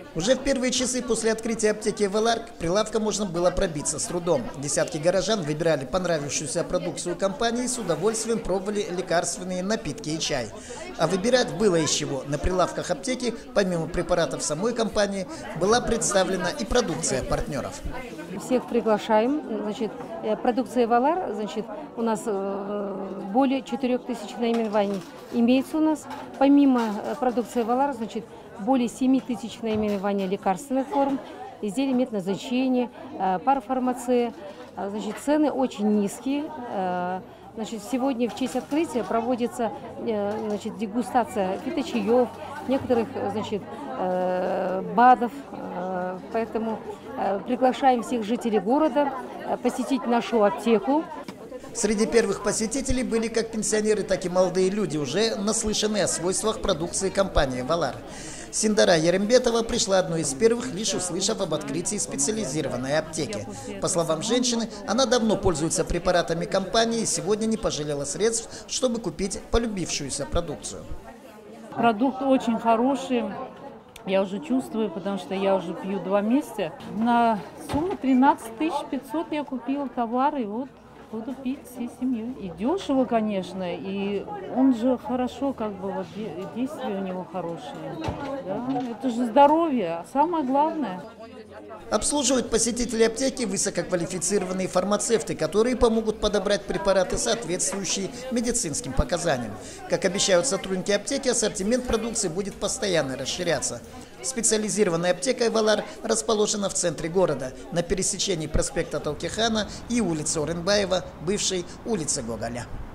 Уже в первые часы после открытия аптеки «Валар» к прилавкам можно было пробиться с трудом. Десятки горожан выбирали понравившуюся продукцию компании и с удовольствием пробовали лекарственные напитки и чай. А выбирать было из чего. На прилавках аптеки, помимо препаратов самой компании, была представлена и продукция партнеров. Всех приглашаем. Значит, продукция «Валар», значит, у нас более 4000 наименований имеется у нас. Помимо продукции «Валар», значит, более 7000 наименований лекарственных форм, изделий медназначения, парафармация. Значит, цены очень низкие. Значит, сегодня в честь открытия проводится значит, дегустация фиточаев, некоторых значит, БАДов. Поэтому приглашаем всех жителей города посетить нашу аптеку. Среди первых посетителей были как пенсионеры, так и молодые люди, уже наслышанные о свойствах продукции компании «Валар». Синдара Ерембетова пришла одной из первых, лишь услышав об открытии специализированной аптеки. По словам женщины, она давно пользуется препаратами компании и сегодня не пожалела средств, чтобы купить полюбившуюся продукцию. Продукт очень хороший. Я уже чувствую, потому что я уже пью 2 месяца. На сумму 13 500 я купила товар, и вот буду пить всей семьей. И дешево, конечно, и он же хорошо, как бы, вот действия у него хорошие. Да? Это же здоровье, а самое главное. Обслуживают посетителей аптеки высококвалифицированные фармацевты, которые помогут подобрать препараты, соответствующие медицинским показаниям. Как обещают сотрудники аптеки, ассортимент продукции будет постоянно расширяться. Специализированная аптека «Валар» расположена в центре города, на пересечении проспекта Талкихана и улицы Оренбаева, бывшей улицы Гоголя.